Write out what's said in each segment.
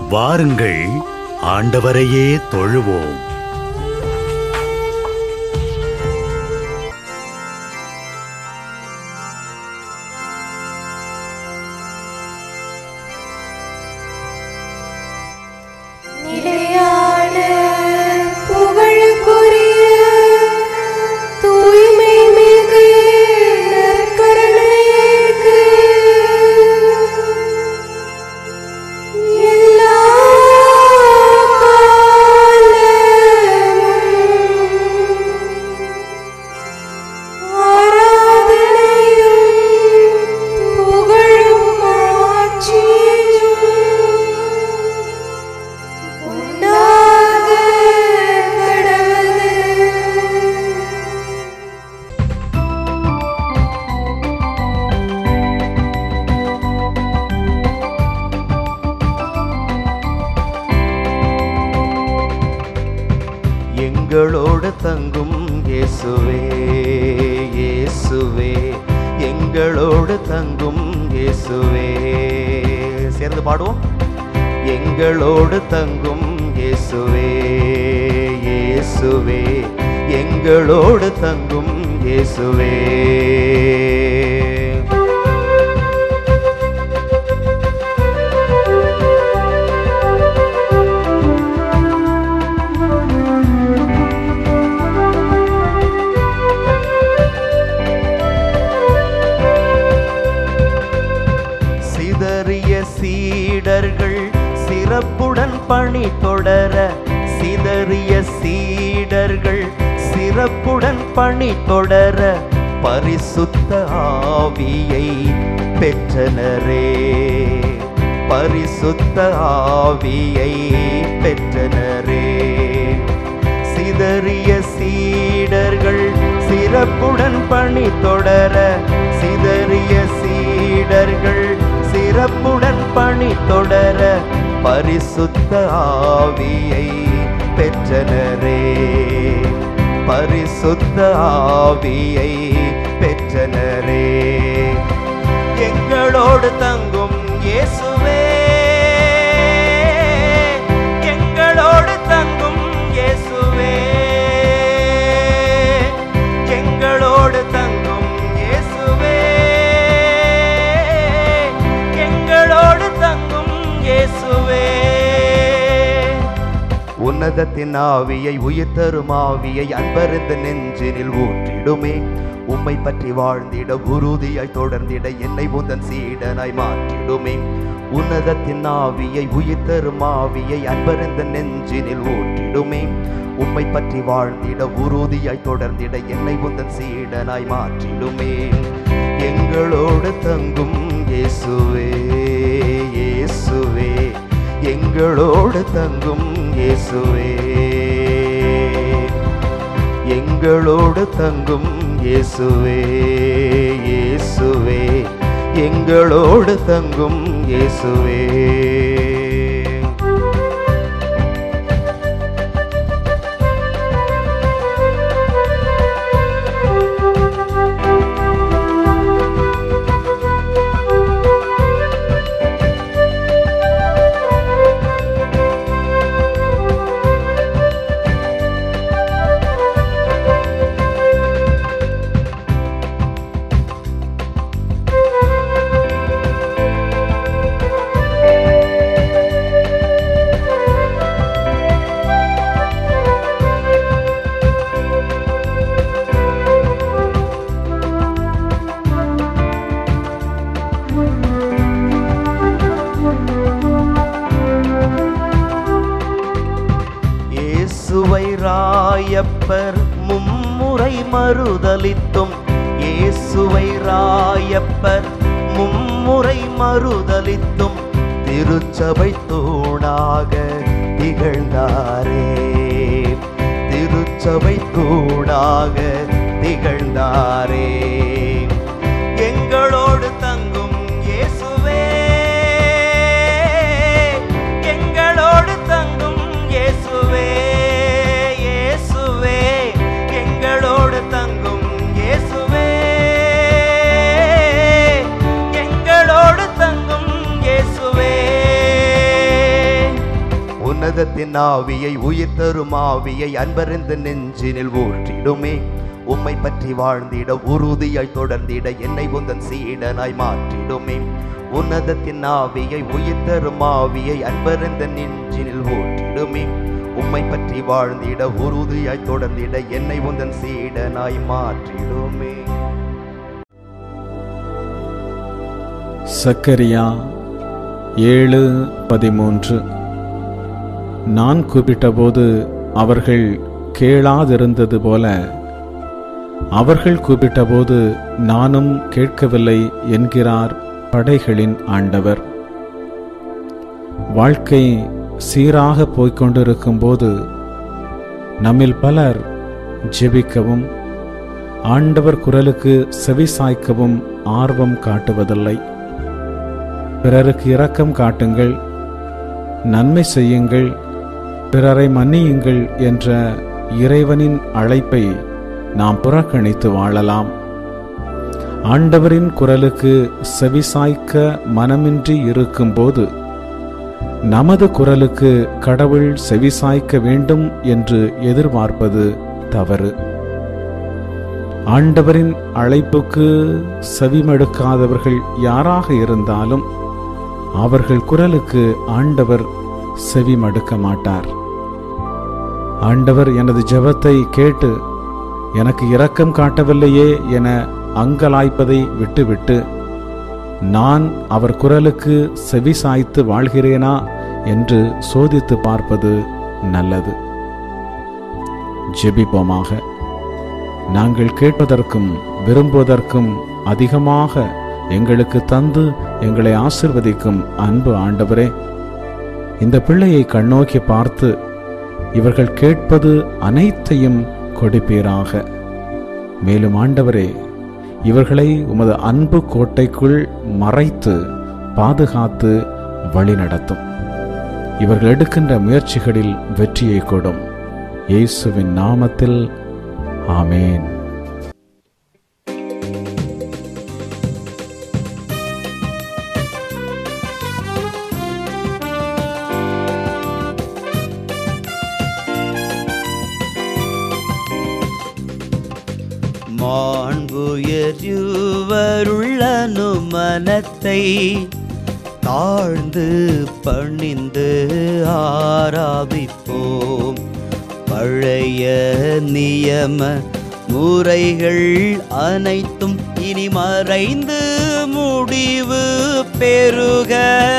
வாருங்கள், ஆண்டவரையே தொழுவோம். எங்களோடு தங்கும் இயேசுவே, இயேசுவே, எங்களோடு தங்கும் இயேசுவே. சேர்ந்து பாடுவோம். எங்களோடு தங்கும் இயேசுவே, இயேசுவே, எங்களோடு தங்கும் இயேசுவே. சீடர்கள் சிறப்புடன் பணி தொடர, சிதறிய சீடர்கள் சிறப்புடன் பணி தொடர, பரிசுத்த ஆவியை பெற்றனரே, பரிசுத்த ஆவியை பெற்றனரே. சிதறிய சீடர்கள் சிறப்புடன் பணி தொடர, சிதறிய சீடர்கள் சிறப்புடன் பணி தொடர, பரிசுத்த ஆவியை பெற்றனரே, பரிசுத்த ஆவியை பெற்றனரே. எங்களோடு தங்கும் இயேசுவே, எங்களோடு தங்கும் இயேசுவே, எங்களோடு தங்கும் இயேசுவே, எங்களோடு தங்கும் இயேசுவே. உன்னதத்தின் ஆவியை, உயிர் தரும் ஆவியை அன்பறிந்த நெஞ்சினில் ஊற்றிடுமே. உம்மை பற்றி வாழ்ந்திட, உறுதியாய் தொடர்ந்திட, என்னை உந்தன் சீடனாய் மாற்றிடுமே. உன்னதத்தின் ஆவியை, உயிர் தரும் ஆவியை அன்பறிந்த நெஞ்சினில் ஊற்றிடுமே. உம்மை பற்றி வாழ்ந்திட, உறுதியாய் தொடர்ந்திட, என்னை உந்தன் சீடனாய் மாற்றிடுமே. எங்களோடு தங்கும் இயேசுவே, இயேசுவே, எங்களோடு தங்கும் இயேசுவே, எங்களோடு தங்கும் இயேசுவே, இயேசுவே, எங்களோடு தங்கும் இயேசுவே. இயேசுவை ராயப்பர் மும்முறை மறுதலித்தும், இயேசுவை ராயப்பர் மும்முறை மறுதலித்தும், திருச்சபை தூணாக திகழ்ந்தாரே, திருச்சபை தூணாக திகழ்ந்தாரே. எங்களோடு தங்கும் இயேசுவே, எங்களோடு தங்கும் இயேசுவே, இயேசுவே, எங்களோடு தங்கும் இயேசுவே, எங்களோடு தங்கும் இயேசுவே. உன்னதத்தின் ஆவியை உயிர் தரும் ஆவியை அன்பறிந்த நெஞ்சினில் ஊற்றிடுமே. உம்மை பற்றி வாழ்ந்திட உறுதியாய் தொடர்ந்திட என்னை உந்தன் சீடனாய் மாற்றிடுமே. உன்னதத்தின் ஆவியை உயிர் தரும் ஆவியை அன்பறிந்த நெஞ்சினில் ஊற்றிடுமே. உம்மை பற்றி வாழ்ந்திட உறுதியாய் தொடர்ந்திட என்னை உந்தன் சீடனாய் மாற்றிடுமே. சக்கரியா 7:13. நான் கூப்பிட்டபோது அவர்கள் கேளாதிருந்தது போல அவர்கள் கூப்பிட்டபோது நானும் கேட்கவில்லை என்கிறார் படைகளின் ஆண்டவர். வாழ்க்கை சீராக போய்கொண்டிருக்கும் போது நம்மில் பலர் ஜெபிக்கவும் ஆண்டவர் குரலுக்கு செவிசாய்க்கவும் ஆர்வம் காட்டுவதில்லை. பிறருக்கு இரக்கம் காட்டுங்கள், நன்மை செய்யுங்கள், பிறரை மன்னியுங்கள் என்ற இறைவனின் அழைப்பை நாம் புறக்கணித்து வாழலாம். ஆண்டவரின் குரலுக்கு செவிசாய்க்க மனமின்றி இருக்கும்போது நமது குரலுக்கு கடவுள் செவிசாய்க்க வேண்டும் என்று எதிர்பார்ப்பது தவறு. ஆண்டவரின் அழைப்புக்கு செவிமடுக்காதவர்கள் யாராக இருந்தாலும் அவர்கள் குரலுக்கு ஆண்டவர் செவிமடுக்க மாட்டார். ஆண்டவர் எனது ஜெபத்தை கேட்டு எனக்கு இரக்கம் காட்டவில்லையே என அங்கலாய்ப்பதை விட்டுவிட்டு நான் அவர் குரலுக்கு செவி சாய்த்து வாழ்கிறேனா என்று சோதித்து பார்ப்பது நல்லது. ஜெபிப்போமாக. நாங்கள் கேட்பதற்கும் விரும்புவதற்கும் அதிகமாக எங்களுக்கு தந்து எங்களை ஆசீர்வதிக்கும் அன்பு ஆண்டவரே, இந்த பிள்ளையை கண்ணோக்கி பார்த்து இவர்கள் கேட்பது அனைத்தையும் கொடுப்பீராக. மேலும் ஆண்டவரே, இவர்களை உமது அன்பு கோட்டைக்குள் மறைத்து பாதுகாத்து வழிநடத்தும். இவர்கள் எடுக்கின்ற முயற்சிகளில் வெற்றியை கொடும். இயேசுவின் நாமத்தில் ஆமேன். மாண்புயர்வருள்ளனு மனத்தை தாழ்ந்து பணிந்து ஆராதிப்போம். பழைய நியம முறைகள் அனைத்தும் இனி மறைந்து முடிவு பெறுக.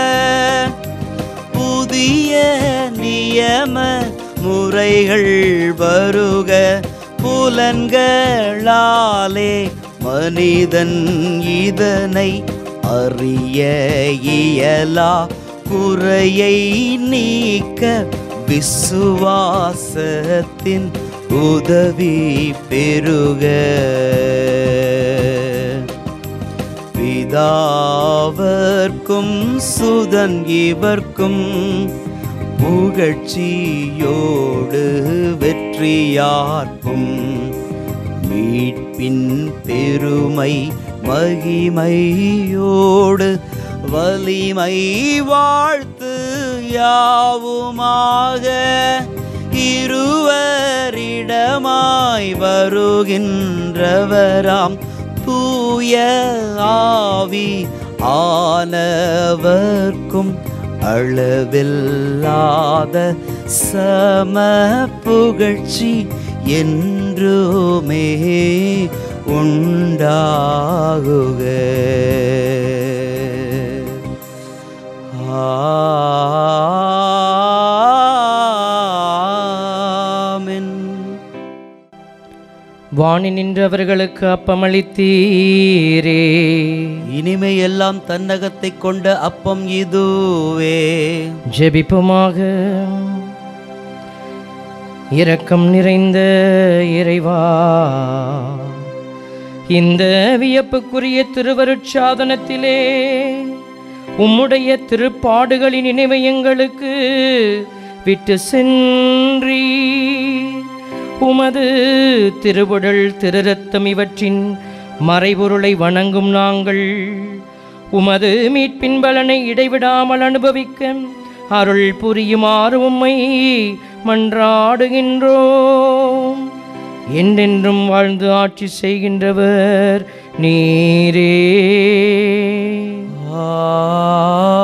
புதிய நியம முறைகள் வருக. புலன்களாலே மனிதன் இதனை அறிய இயலா. குறையை நீக்க விசுவாசத்தின் உதவி பெறுக. பிதாவர்க்கும் சுதன் இவர்க்கும் புகழ்ச்சியோடு வெற்றியார்க்கும் மீட்பின் பெருமை மகிமையோடு வலிமை வாழ்த்து யாவுமாக. இருவரிடமாய் வருகின்றவராம் தூய ஆவி ஆனவர்க்கும் அளவில்லாத சம புகழ்ச்சி என்றுமே உண்டாகுக. ஆமென். வாணி நின்றவர்களுக்கு அப்பமளித்தீரே, இனிமையெல்லாம் தன்னகத்தை கொண்ட அப்பம் இதுவே. ஜெபிப்புமாக. இரக்கம் நிறைந்த இறைவா, இந்த வியப்புக்குரிய திருவருட்சாதனத்திலே உம்முடைய திருப்பாடுகளின் நினைவை எங்களுக்கு விட்டு சென்றீ. உமது திருவுடல் திருரத்தம் இவற்றின் மறைபொருளை வணங்கும் நாங்கள் உமது மீட்பின் பலனை இடைவிடாமல் அனுபவிக்க அருள் புரியுமாறு உம்மை மன்றாடுகின்றோம். என்றென்றும் வாழ்ந்து ஆட்சி செய்கின்றவர் நீரே.